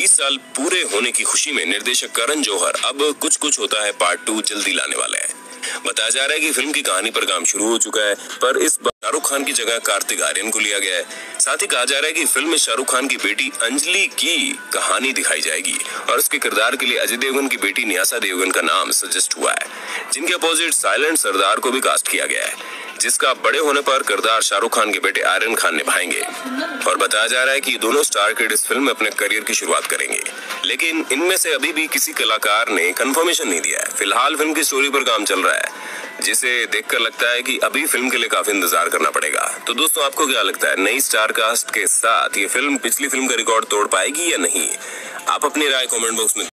20 साल पूरे होने की खुशी में निर्देशक करण जौहर अब कुछ कुछ होता है पार्ट 2 जल्दी लाने वाले हैं। बताया जा रहा है कि फिल्म की कहानी पर काम शुरू हो चुका है, पर इस बार शाहरुख खान की जगह कार्तिक आर्यन को लिया गया है। साथ ही कहा जा रहा है कि फिल्म में शाहरुख खान की बेटी अंजलि की कहानी दिखाई जाएगी और उसके किरदार के लिए अजय देवगन की बेटी न्यासा देवगन का नाम सजेस्ट हुआ है, जिनके अपोजिट साइलेंट सरदार को भी कास्ट किया गया है, जिसका बड़े होने पर किरदार शाहरुख खान के बेटे आर्यन खान निभाएंगे। और बताया जा रहा है कि दोनों स्टार किड इस फिल्म में अपने करियर की शुरुआत करेंगे, लेकिन इनमें से अभी भी किसी कलाकार ने कंफर्मेशन नहीं दिया है। फिलहाल फिल्म की स्टोरी पर काम चल रहा है, जिसे देखकर लगता है कि अभी फिल्म के लिए काफी इंतजार करना पड़ेगा। तो दोस्तों, आपको क्या लगता है, नई स्टार कास्ट के साथ ये फिल्म पिछली फिल्म का रिकॉर्ड तोड़ पाएगी या नहीं? आप अपनी राय कमेंट बॉक्स में